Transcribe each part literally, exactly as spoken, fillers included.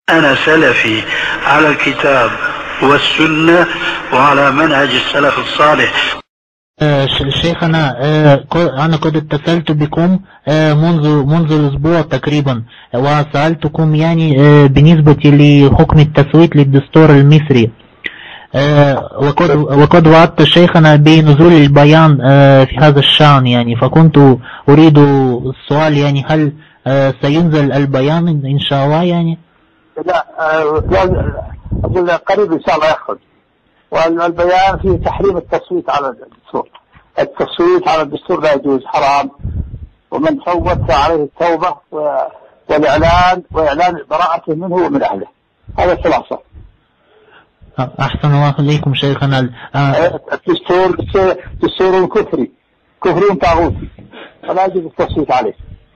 أنا سلفي على الكتاب والسنة وعلى منهج السلف الصالح. آه شيخنا، آه أنا قد اتصلت بكم آه منذ منذ الأسبوع تقريبا، وسألتكم يعني آه بالنسبة لحكم التصويت للدستور المصري، آه وقد وقد وعدت شيخنا بنزول البيان آه في هذا الشأن يعني، فكنت أريد السؤال يعني هل آه سينزل البيان إن شاء الله يعني؟ لا أقول قريب إن شاء الله يخرج، والبيان فيه تحريم التصويت على الدستور. التصويت على الدستور لا يجوز، حرام، ومن صوت عليه التوبة والإعلان وإعلان براءته منه ومن أهله. هذا الخلاصة. أحسن الله إليكم شيخنا. الدستور دستور كفري كفري طاغوتي، فلا يجوز التصويت عليه.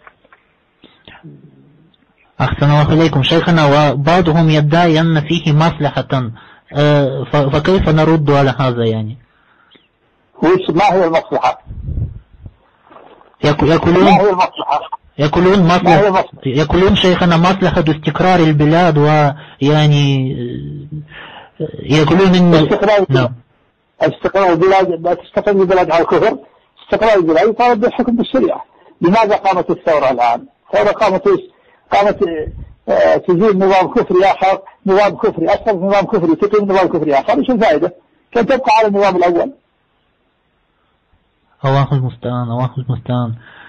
أحسن الله إليكم شيخنا، وبعضهم يدعي أن فيه مصلحة، فكيف نرد على هذا يعني؟ ما هي المصلحة؟ يقولون ما هي المصلحة؟ يقولون مصلحة يقولون شيخنا مصلحة استقرار البلاد، ويعني يقولون إن استقرار نعم استقرار البلاد، لا تستقر البلاد على الكفر، استقرار البلاد يطالب بالحكم بالشريعة. لماذا قامت الثورة الآن؟ الثورة قامت قامت تزيل نظام كفري آخر، نظام كفري أسقط نظام كفري تقيم نظام كفري آخر، إيش الفائدة؟ كان تبقى على النظام الأول. الله المستعان الله المستعان.